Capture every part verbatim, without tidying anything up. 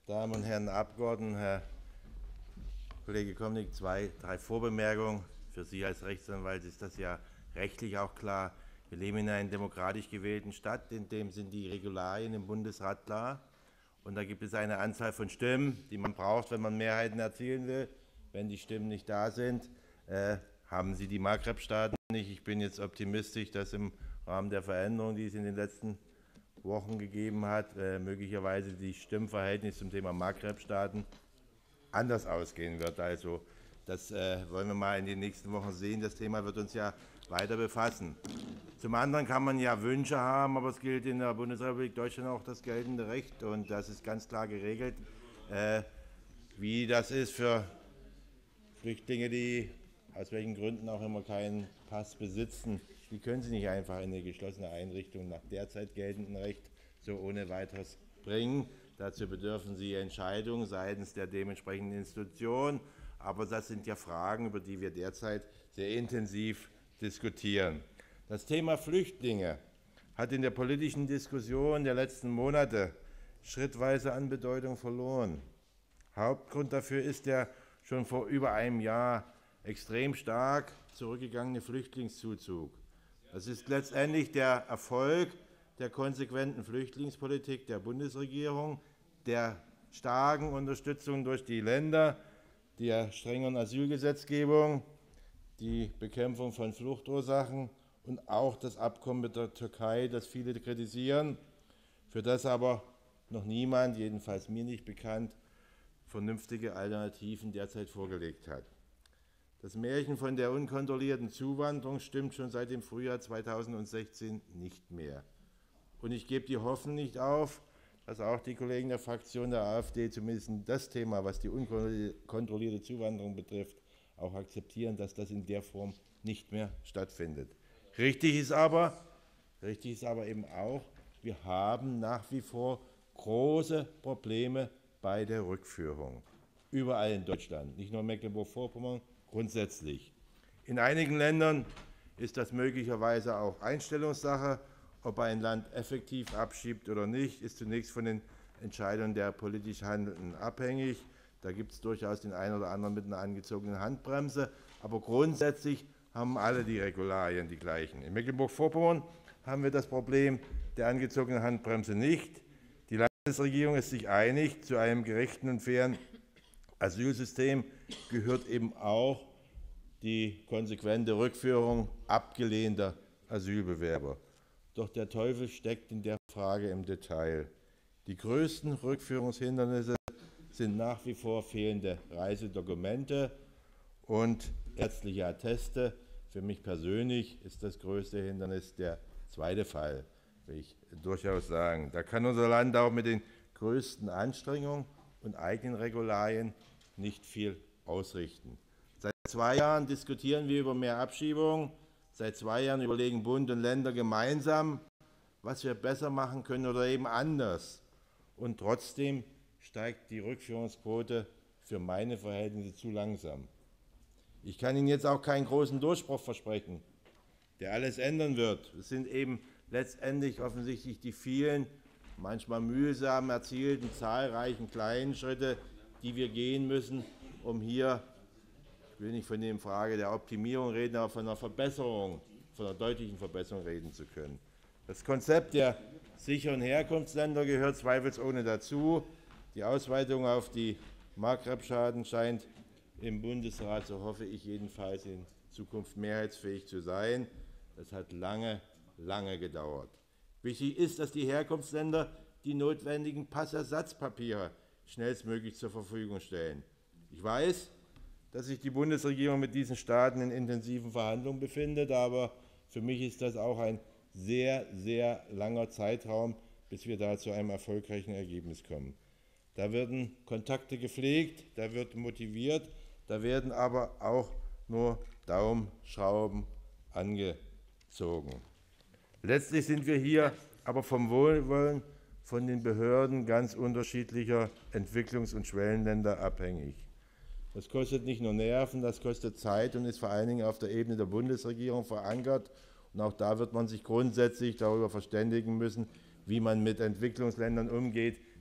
Damen und Herren Abgeordneten, Herr Kollege Komnik, zwei, drei Vorbemerkungen. Für Sie als Rechtsanwalt ist das ja rechtlich auch klar. Wir leben in einer demokratisch gewählten Stadt, in dem sind die Regularien im Bundesrat klar. Und da gibt es eine Anzahl von Stimmen, die man braucht, wenn man Mehrheiten erzielen will. Wenn die Stimmen nicht da sind, äh, haben Sie die Maghreb-Staaten nicht. Ich bin jetzt optimistisch, dass im Rahmen der Veränderungen, die es in den letzten Wochen gegeben hat, äh, möglicherweise die Stimmverhältnisse zum Thema Maghreb-Staaten anders ausgehen wird. Also das äh, wollen wir mal in den nächsten Wochen sehen. Das Thema wird uns ja weiter befassen. Zum anderen kann man ja Wünsche haben, aber es gilt in der Bundesrepublik Deutschland auch das geltende Recht. Und das ist ganz klar geregelt, äh, wie das ist für Flüchtlinge, die aus welchen Gründen auch immer keinen Pass besitzen. Die können sie nicht einfach in eine geschlossene Einrichtung nach derzeit geltendem Recht so ohne weiteres bringen. Dazu bedürfen sie Entscheidungen seitens der dementsprechenden Institution. Aber das sind ja Fragen, über die wir derzeit sehr intensiv diskutieren. Das Thema Flüchtlinge hat in der politischen Diskussion der letzten Monate schrittweise an Bedeutung verloren. Hauptgrund dafür ist der schon vor über einem Jahr extrem stark zurückgegangene Flüchtlingszuzug. Das ist letztendlich der Erfolg der konsequenten Flüchtlingspolitik der Bundesregierung, der starken Unterstützung durch die Länder, der strengeren Asylgesetzgebung, die Bekämpfung von Fluchtursachen und auch das Abkommen mit der Türkei, das viele kritisieren, für das aber noch niemand, jedenfalls mir nicht bekannt, vernünftige Alternativen derzeit vorgelegt hat. Das Märchen von der unkontrollierten Zuwanderung stimmt schon seit dem Frühjahr zweitausendsechzehn nicht mehr. Und ich gebe die Hoffnung nicht auf, dass auch die Kollegen der Fraktion der AfD zumindest das Thema, was die unkontrollierte Zuwanderung betrifft, auch akzeptieren, dass das in der Form nicht mehr stattfindet. Richtig ist aber, richtig ist aber eben auch, wir haben nach wie vor große Probleme bei der Rückführung. Überall in Deutschland, nicht nur Mecklenburg-Vorpommern, grundsätzlich. In einigen Ländern ist das möglicherweise auch Einstellungssache. Ob ein Land effektiv abschiebt oder nicht, ist zunächst von den Entscheidungen der politisch Handelnden abhängig. Da gibt es durchaus den einen oder anderen mit einer angezogenen Handbremse. Aber grundsätzlich haben alle die Regularien die gleichen. In Mecklenburg-Vorpommern haben wir das Problem der angezogenen Handbremse nicht. Die Landesregierung ist sich einig, zu einem gerechten und fairen Asylsystem gehört eben auch die konsequente Rückführung abgelehnter Asylbewerber. Doch der Teufel steckt in der Frage im Detail. Die größten Rückführungshindernisse sind nach wie vor fehlende Reisedokumente und ärztliche Atteste. Für mich persönlich ist das größte Hindernis der zweite Fall, will ich durchaus sagen. Da kann unser Land auch mit den größten Anstrengungen und eigenen Regularien nicht viel ausrichten. Seit zwei Jahren diskutieren wir über mehr Abschiebungen. Seit zwei Jahren überlegen Bund und Länder gemeinsam, was wir besser machen können oder eben anders. Und trotzdem steigt die Rückführungsquote für meine Verhältnisse zu langsam. Ich kann Ihnen jetzt auch keinen großen Durchbruch versprechen, der alles ändern wird. Es sind eben letztendlich offensichtlich die vielen, manchmal mühsam erzielten, zahlreichen kleinen Schritte, die wir gehen müssen, um hier, ich will nicht von der Frage der Optimierung reden, aber von einer Verbesserung, von einer deutlichen Verbesserung reden zu können. Das Konzept der sicheren Herkunftsländer gehört zweifelsohne dazu. Die Ausweitung auf die Maghreb-Staaten scheint im Bundesrat, so hoffe ich jedenfalls, in Zukunft mehrheitsfähig zu sein. Das hat lange, lange gedauert. Wichtig ist, dass die Herkunftsländer die notwendigen Passersatzpapiere schnellstmöglich zur Verfügung stellen. Ich weiß, dass sich die Bundesregierung mit diesen Staaten in intensiven Verhandlungen befindet, aber für mich ist das auch ein sehr, sehr langer Zeitraum, bis wir da zu einem erfolgreichen Ergebnis kommen. Da werden Kontakte gepflegt, da wird motiviert, da werden aber auch nur Daumenschrauben angezogen. Letztlich sind wir hier aber vom Wohlwollen von den Behörden ganz unterschiedlicher Entwicklungs- und Schwellenländer abhängig. Das kostet nicht nur Nerven, das kostet Zeit und ist vor allen Dingen auf der Ebene der Bundesregierung verankert. Und auch da wird man sich grundsätzlich darüber verständigen müssen, wie man mit Entwicklungsländern umgeht,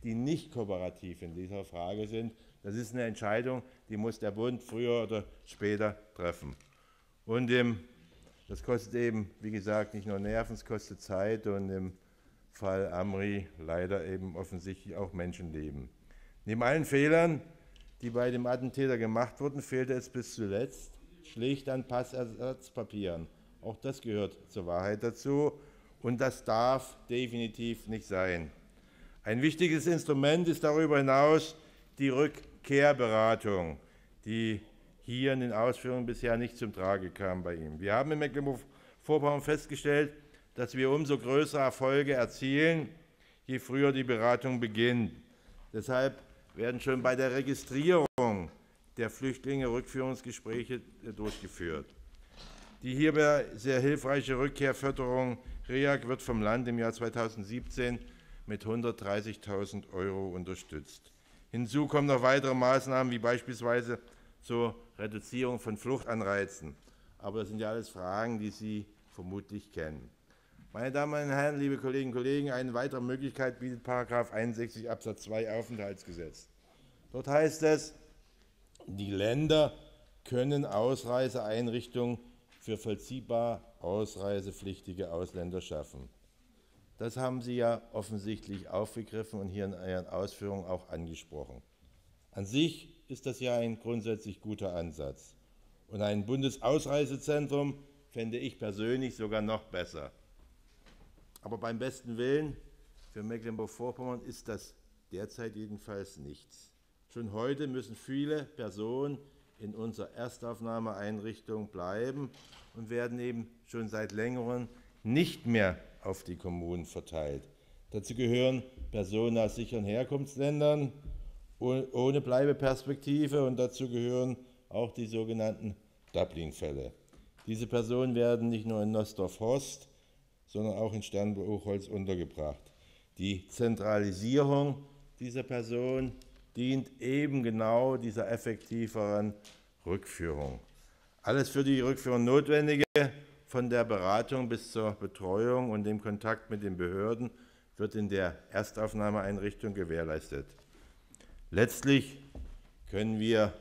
die nicht kooperativ in dieser Frage sind. Das ist eine Entscheidung, die muss der Bund früher oder später treffen. Und im, das kostet eben, wie gesagt, nicht nur Nerven, es kostet Zeit und im Fall Amri leider eben offensichtlich auch Menschenleben. Neben allen Fehlern, die bei dem Attentäter gemacht wurden, fehlte es bis zuletzt schlicht an Passersatzpapieren. Auch das gehört zur Wahrheit dazu und das darf definitiv nicht sein. Ein wichtiges Instrument ist darüber hinaus die Rückkehrberatung, die hier in den Ausführungen bisher nicht zum Trage kam bei ihm. Wir haben in Mecklenburg-Vorpommern festgestellt, dass wir umso größere Erfolge erzielen, je früher die Beratung beginnt. Deshalb werden schon bei der Registrierung der Flüchtlinge Rückführungsgespräche durchgeführt. Die hierbei sehr hilfreiche Rückkehrförderung R E A G wird vom Land im Jahr zweitausendsiebzehn mit hundertdreißigtausend Euro unterstützt. Hinzu kommen noch weitere Maßnahmen, wie beispielsweise zur Reduzierung von Fluchtanreizen. Aber das sind ja alles Fragen, die Sie vermutlich kennen. Meine Damen und Herren, liebe Kolleginnen und Kollegen, eine weitere Möglichkeit bietet Paragraph einundsechzig Absatz zwei Aufenthaltsgesetz. Dort heißt es, die Länder können Ausreiseeinrichtungen für vollziehbar ausreisepflichtige Ausländer schaffen. Das haben Sie ja offensichtlich aufgegriffen und hier in Ihren Ausführungen auch angesprochen. An sich ist das ja ein grundsätzlich guter Ansatz. Und ein Bundesausreisezentrum fände ich persönlich sogar noch besser. Aber beim besten Willen für Mecklenburg-Vorpommern ist das derzeit jedenfalls nichts. Schon heute müssen viele Personen in unserer Erstaufnahmeeinrichtung bleiben und werden eben schon seit längerem nicht mehr auf die Kommunen verteilt. Dazu gehören Personen aus sicheren Herkunftsländern ohne Bleibeperspektive und dazu gehören auch die sogenannten Dublin-Fälle. Diese Personen werden nicht nur in Nostorf-Horst, sondern auch in Sternbuchholz untergebracht. Die Zentralisierung dieser Personen dient eben genau dieser effektiveren Rückführung. Alles für die Rückführung Notwendige, von der Beratung bis zur Betreuung und dem Kontakt mit den Behörden, wird in der Erstaufnahmeeinrichtung gewährleistet. Letztlich können wir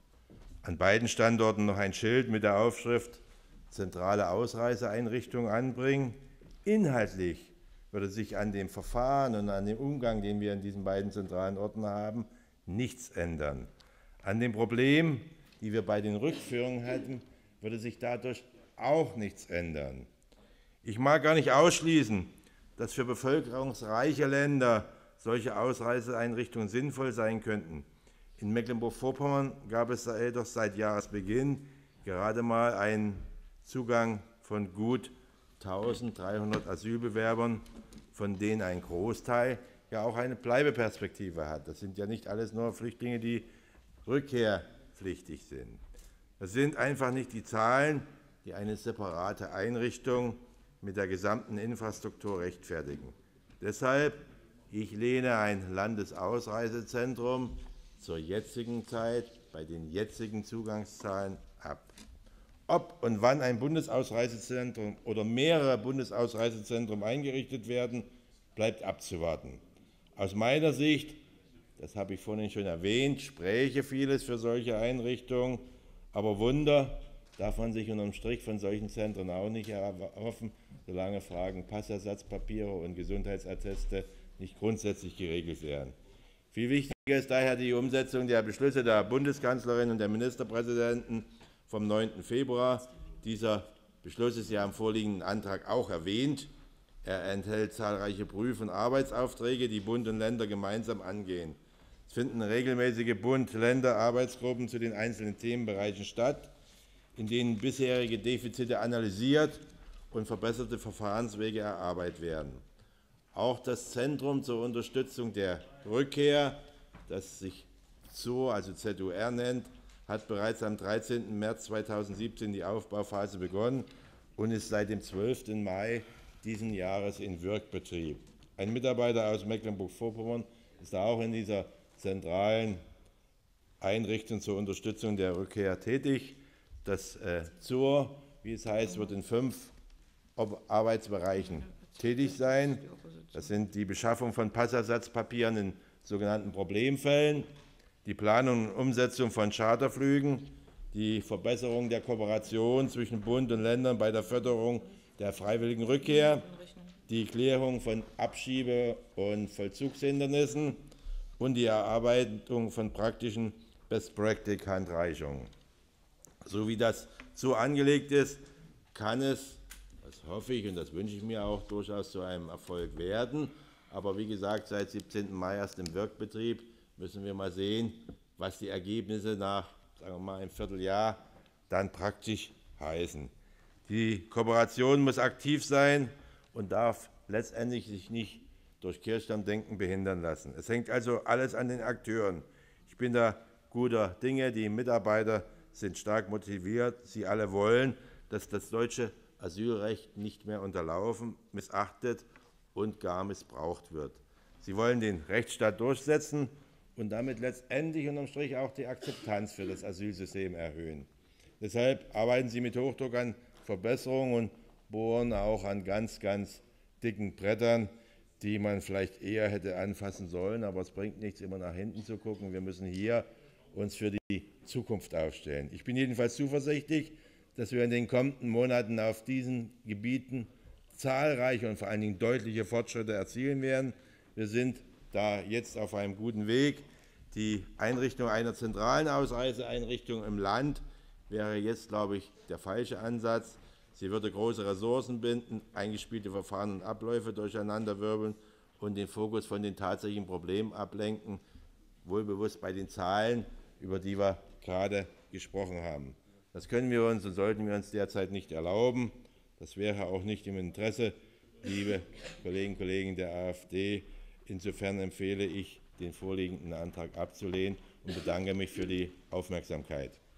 an beiden Standorten noch ein Schild mit der Aufschrift zentrale Ausreiseeinrichtung anbringen. Inhaltlich würde sich an dem Verfahren und an dem Umgang, den wir in diesen beiden zentralen Orten haben, nichts ändern. An dem Problem, die wir bei den Rückführungen hatten, würde sich dadurch auch nichts ändern. Ich mag gar nicht ausschließen, dass für bevölkerungsreiche Länder solche Ausreiseeinrichtungen sinnvoll sein könnten. In Mecklenburg-Vorpommern gab es jedoch seit Jahresbeginn gerade mal einen Zugang von gut eintausenddreihundert Asylbewerbern, von denen ein Großteil ja auch eine Bleibeperspektive hat. Das sind ja nicht alles nur Flüchtlinge, die rückkehrpflichtig sind. Das sind einfach nicht die Zahlen, die eine separate Einrichtung mit der gesamten Infrastruktur rechtfertigen. Deshalb, ich lehne ein Landesausreisezentrum zur jetzigen Zeit bei den jetzigen Zugangszahlen ab. Ob und wann ein Bundesausreisezentrum oder mehrere Bundesausreisezentren eingerichtet werden, bleibt abzuwarten. Aus meiner Sicht, das habe ich vorhin schon erwähnt, spräche vieles für solche Einrichtungen, aber Wunder darf man sich unterm Strich von solchen Zentren auch nicht erhoffen, solange Fragen Passersatzpapiere und Gesundheitsatteste nicht grundsätzlich geregelt werden. Viel wichtiger ist daher die Umsetzung der Beschlüsse der Bundeskanzlerin und der Ministerpräsidenten vom neunten Februar. Dieser Beschluss ist ja im vorliegenden Antrag auch erwähnt. Er enthält zahlreiche Prüf- und Arbeitsaufträge, die Bund und Länder gemeinsam angehen. Es finden regelmäßige Bund-Länder-Arbeitsgruppen zu den einzelnen Themenbereichen statt, in denen bisherige Defizite analysiert und verbesserte Verfahrenswege erarbeitet werden. Auch das Zentrum zur Unterstützung der Rückkehr, das sich Z U R, also Z U R nennt, hat bereits am dreizehnten März zweitausendsiebzehn die Aufbauphase begonnen und ist seit dem zwölften Mai diesen Jahres in Wirkbetrieb. Ein Mitarbeiter aus Mecklenburg-Vorpommern ist auch in dieser zentralen Einrichtung zur Unterstützung der Rückkehr tätig. Das äh, Z U R, wie es heißt, wird in fünf Arbeitsbereichen tätig sein. Das sind die Beschaffung von Passersatzpapieren in sogenannten Problemfällen, die Planung und Umsetzung von Charterflügen, die Verbesserung der Kooperation zwischen Bund und Ländern bei der Förderung der freiwilligen Rückkehr, die Klärung von Abschiebe- und Vollzugshindernissen und die Erarbeitung von praktischen Best-Practice-Handreichungen. So wie das so angelegt ist, kann es, das hoffe ich und das wünsche ich mir auch, durchaus zu einem Erfolg werden. Aber wie gesagt, seit siebzehnten Mai erst im Wirkbetrieb, müssen wir mal sehen, was die Ergebnisse nach, sagen wir mal, einem Vierteljahr dann praktisch heißen. Die Kooperation muss aktiv sein und darf letztendlich sich nicht durch Kirchstammdenken behindern lassen. Es hängt also alles an den Akteuren. Ich bin da guter Dinge, die Mitarbeiter sind stark motiviert. Sie alle wollen, dass das deutsche Asylrecht nicht mehr unterlaufen, missachtet und gar missbraucht wird. Sie wollen den Rechtsstaat durchsetzen und damit letztendlich unterm Strich auch die Akzeptanz für das Asylsystem erhöhen. Deshalb arbeiten Sie mit Hochdruck an Verbesserungen und bohren auch an ganz, ganz dicken Brettern, die man vielleicht eher hätte anfassen sollen. Aber es bringt nichts, immer nach hinten zu gucken. Wir müssen hier uns für die Zukunft aufstellen. Ich bin jedenfalls zuversichtlich, dass wir in den kommenden Monaten auf diesen Gebieten zahlreiche und vor allen Dingen deutliche Fortschritte erzielen werden. Wir sind da jetzt auf einem guten Weg. Die Einrichtung einer zentralen Ausreiseeinrichtung im Land wäre jetzt, glaube ich, der falsche Ansatz. Sie würde große Ressourcen binden, eingespielte Verfahren und Abläufe durcheinanderwirbeln und den Fokus von den tatsächlichen Problemen ablenken, wohlbewusst bei den Zahlen, über die wir gerade gesprochen haben. Das können wir uns und sollten wir uns derzeit nicht erlauben. Das wäre auch nicht im Interesse, liebe Kolleginnen und Kollegen der AfD. Insofern empfehle ich, den vorliegenden Antrag abzulehnen und bedanke mich für die Aufmerksamkeit.